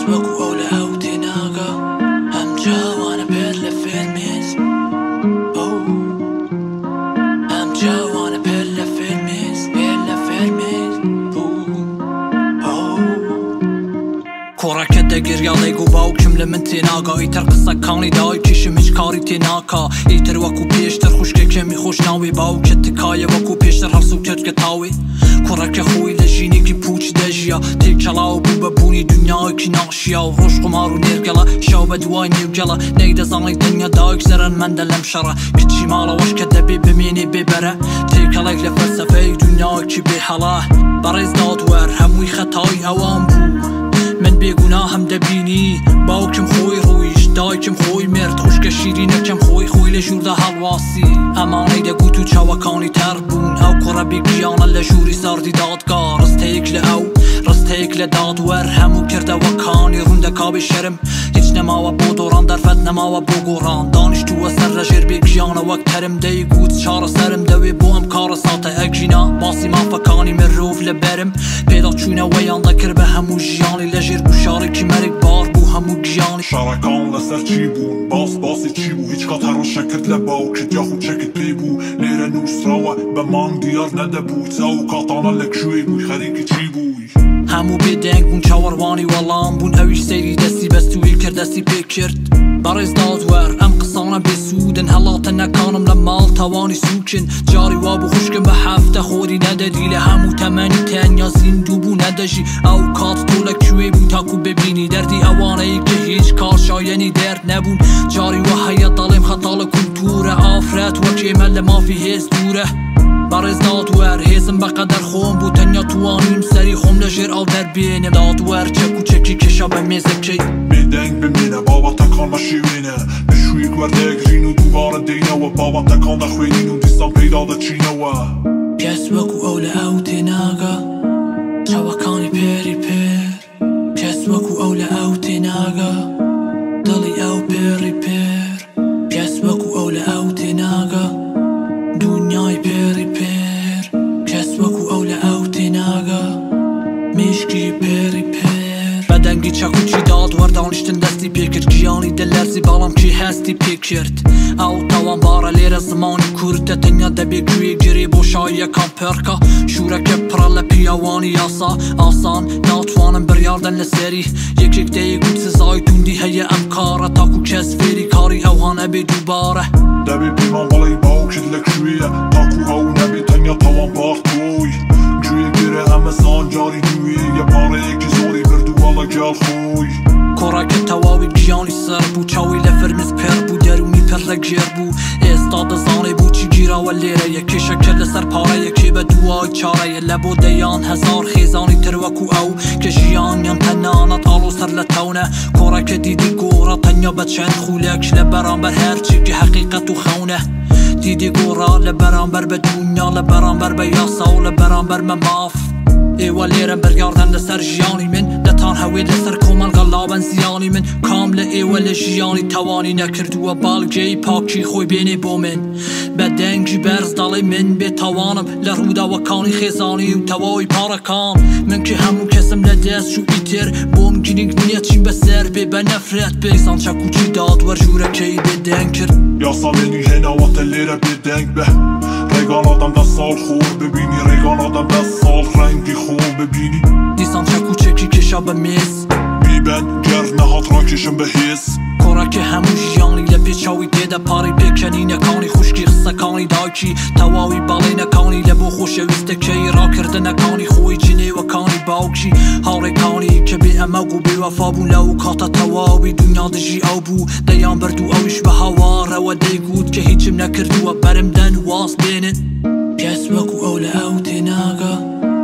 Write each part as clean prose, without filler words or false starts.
وەکو ئەو لە ئەو تێناگا ئەم جاوانە پێت لە فێرمێز ئەم جاوانە پێت لە فێرمێز کۆڕەکە دەگریا دەیگو باوکم لە من تێناگا ئیتر قسەکانی دایکیشم هیچ کاری تێناکا ئیتر وەکو پێشتر خوشکێکێمی خۆش ناوی باوکت تکایە وەکو پێشتر هەڵسو کردکە تاوی کوڕەکە خۆی لە ژینێکی پوچ دەژیا تێکچەڵاو بوو بە بوونی دنیایەکی ناخشیا و ڕۆژ قمار و نێرگەڵە شاو بە دوای نێوگەڵە نەیدەزانڵی دنیا دایک زەرەنمەندە لەم شەڕە کچی ماڵەوەش کە دەبێ بمێنێ بێبەرە تێکەڵێک لە فەلسەفەی دنیایەکی بێهەڵا بەڕێز دادوەر هەمووی خەتای ئەوان بوو من بێگوناهم دەبینی باوکم خۆی ڕوویش دایکم خۆی مرد خوشکە شیرینەکەم خۆی لە ژووردا هەڵواسی ئەمانەی دەگوت و چاوەکانی تەر بوون ئەو کوڕە بێگیانە لە ژووری ساردی دادگا ڕستەیەک لە ئەو ڕستەیەک لە دادوەر هەموو کردەوەکانی ڕوندەکا بێ شەرم هیچ نەماوە بۆ دۆڕان دەرفەت نەماوە بۆ گۆڕان دانیشتووە سەر لە ژێر بێگیانە وەک تەرم دەیگوت چارە سەرم دەوێ بۆ ئەم کارە ساتە ئەگژینا باسی مافەکانی مرۆڤ لە بەرم پێدا چوونەوەیان دەکرد بە هەموو ژیانی لە ژێر گوشارێکی مەرگ بار بوو هەموو گیانی شارەکان لەسەر چی بوون باسی چی بوو هیچ قەت هەڕەشە کرد لە باوکت یاخود چەکت پێ بوو لێرە نووسراوە بە مانگ دیار نەدەبوو ئەو کاتانە لە کوێ بووی خەریکی چی بووی هەموو بێدەنگ بوون چاوەڕوانی وەڵام بوون ئەویش سەیری دەستی بەستووی کرد دەستی پێ کرد بەڕێز دادوەر ئەم قسانە بێسوودن هەڵاتە نەکانم لە ماڵ تاوانی سووکن جاری وابوو خوشکم بە هەفتە خۆری نەدەدی لە هەموو تەمەنی تەنیا زیندوو بوو نەدەژی ئەو کات تۆ لە کوێ بوو تاکو ببینی دەردی ئەوانەی کە هیچ کار شایەنی دەرد نەبوون جاری وە هەیە دەڵێم خەتا لە کولتورە ئافرەت وەک ئێمە لە مافی هێز دوورە بەڕێز دادوەر هێزم بەقەدەر خۆم بوو تەنیا توانیم سەری خۆم لە ژێر ئەو دەربێنم دادوەر چەک و چەکی کێشا بە مێزەکەی بێدەنگ بمێنە بابەتەکان بە شێوێنە بشووی وەردەگرین و دووبارە دێنەوە بابەتەکان دەخوێنین و دیسان پەیدا دەچینەوە کەس وەکو ئەو لە ئەو تێناگا چاوەکانی پێری پێر کەس وەکو ئەو لە ئەو تێناگا دڵی ئەو پێری پێر کەس وەکو ئەو لە ئەو تێناگا دنیای پێری پێر کەس وەکو ئەو لە ئەو تێناگا میشکی پێری پێر بەدەنگی چەکوچی دادوەر دانیشتن دەستی پێکرد گیانی دەلەرزی باڵام کی هەستی پێکرد ئەو تاوانبارە لێرە زمانی کوردە تەنیا دەبێ گوێ گرێ بۆ شایەکان پێرکە شوورەکە پڕە لە پیاوانی یاسا ئاسان ناتوانم بڕیاردەن لەسەری یەکێک دەیگوت سزای توندی هەیە ئەم کارە تاکو کەس فێری کاری ئەوانە بێ دووبارە دەبێ پێمان بەڵێی باوکت لە کوێیە تاکو ئەو نەبێ تەنیا تاوانبار تۆی گوێ گرە ئەمەزان جاری نوێ یە پارەیەکی زۆری بردووە لەگەڵ خۆی کۆڕەکە تەواوی گیانی سەر بوو چاوی لە فرمز پێر بوو دەرونی پێر لە گێر بوو ئێستا دەزانێ بۆچی گیراوە لێرە یەکێشەکە لەسەر پارەیەکێ بە دوای چارەیە لە بۆ دەیان هەزار خێزانی تر وەکو ئەو کە ژیانیان تەنانەت ئاڵۆ سەر لە تەونە کۆڕەکە دیدی گۆڕە تەنیا بە چەند خولەک لە بەرامبەر هەرچێکی حەقیقەت و خەونە دیدی گۆڕا لە بەرامبەر بە دنیا لە بەرامبەر بە یاسا و لە بەرامبەر مەماف ئێوە لێرە بەریاردەن لەسەر ژیانی من دەتان هەوێت لەسەر کۆمەڵگە لابەن زیانی من کام لە ئێوە لە ژیانی تەوانی نەکردووە باڵگەی پاکی خۆی بێنێ بۆ من بە دەنگی بەرز دەڵێ من بێتاوانم لە ڕووداوەکانی خێزانی و تەواوی پارەکان من کە هەموو کەسم لە دەست چوو ئیتر بۆم گرنگ نییە چین بەسەر بێ بە نەفرەت بێزان چەکوچی دادوەر ژوورەکەی بێدەنگ کرد یاسامێنی هێناوەتە لێرە بێدەنگ بە ڕێگان ئادەم 10 ساڵ خۆر ببینی ڕێگان ئادەم 10 ساڵ ڕەنگی خۆر ببینی دیسان چەکوچێکی کێشا بە مێز بیبەن گەر نەهات ڕاکێشم بە هێز کۆڕەکە هەموو ژیانی لە پێچاوی تێدە پارەی پێکەنینەکانی خوشکی قسەکانی دایکی تەواوی باڵێنەکانی لە بۆ خۆشەویستەکەی ڕاکردنەکانی خۆی جنێوەکانی باوکی هاوڕێکانی کە بێ ئەمەگ و بێوەفا بوون لەو کاتە تەواوی دنیا دژی ئەو بوو دەیان برد و ئەویش بە هەوارەوە دەیگوت کە هیچم نەکردووە بەرمدەن واز بێنن کەس وەکو ئەو لە ئەو تێناگا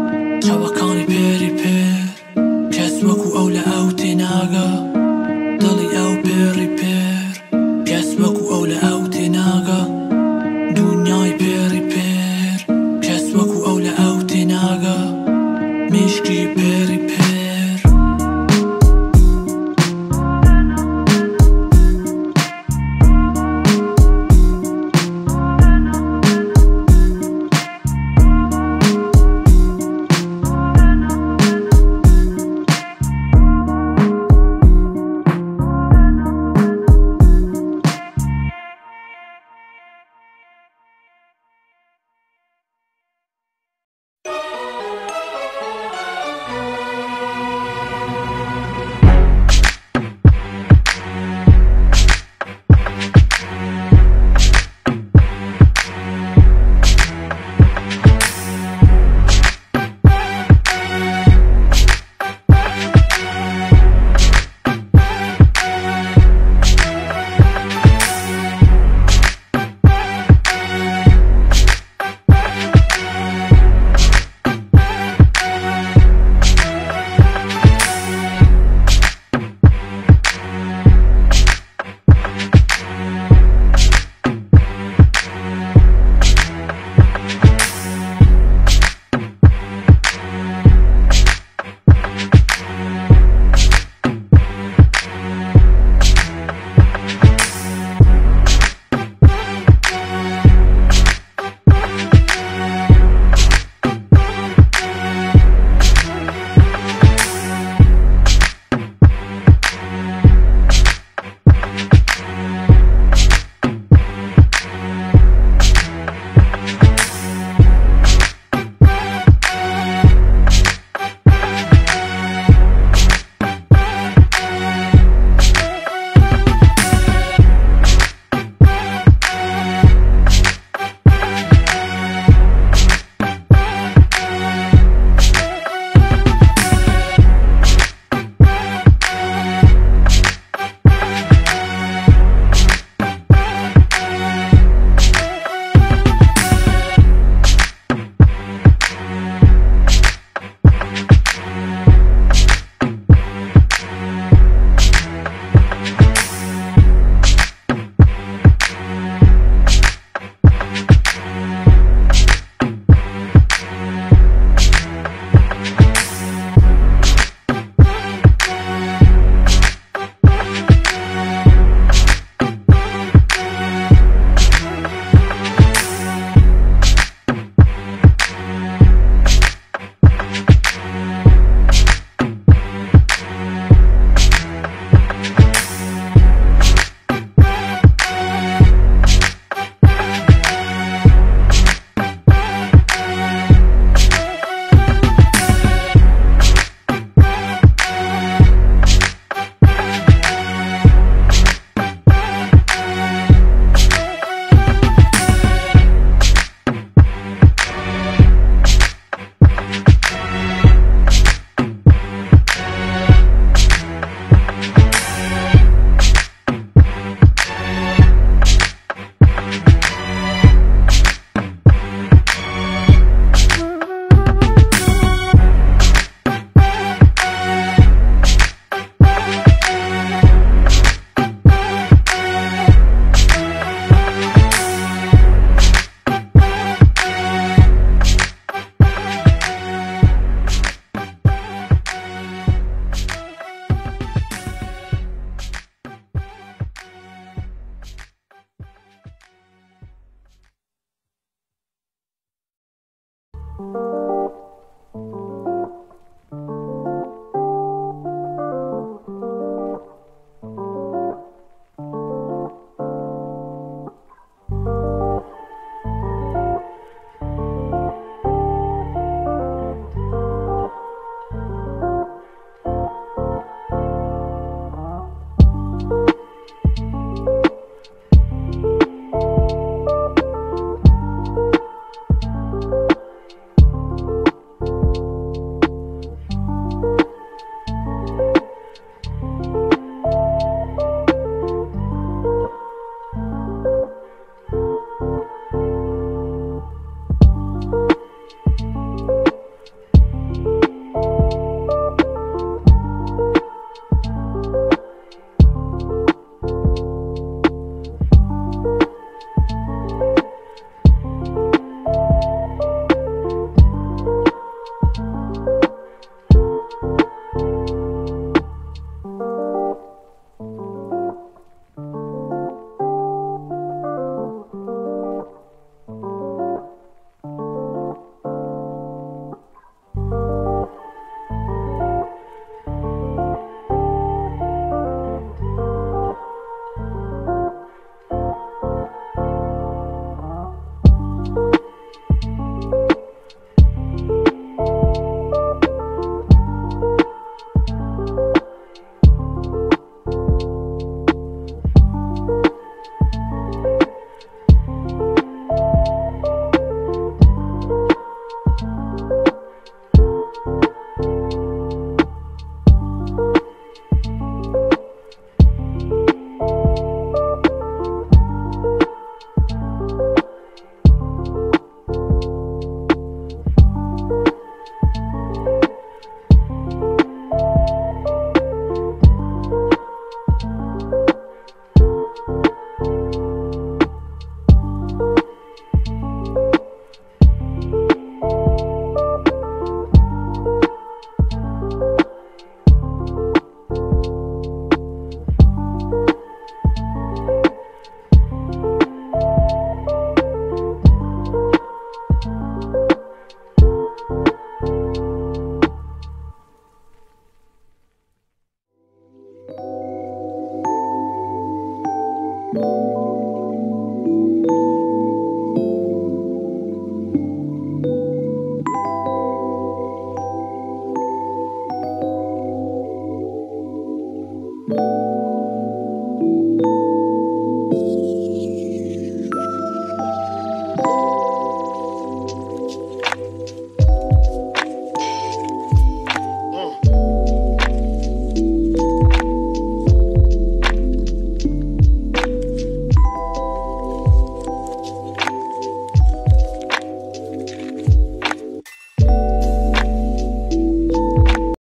چاوەکانی پێری پێر کەس وەکو ئەو لە ئەو تێناگا دڵی ئەو پێری پێر کەس وەکو ئەو لە ئەو تێناگا دنیای پێری پێر کەس وەکو ئەو لە ئەو تێناگا میشکی پێری پێر you